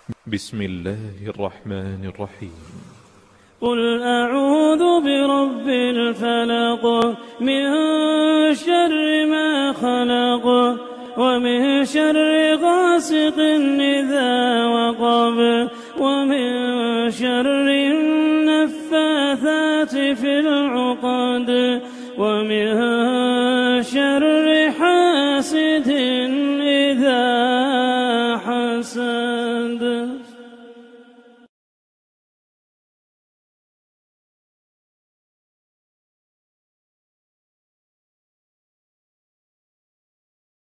بسم الله الرحمن الرحيم. قل أعوذ برب الفلق من شر ما خلق ومن شر غاسق إذا وقب ومن شر النفاثات في العقد ومن شر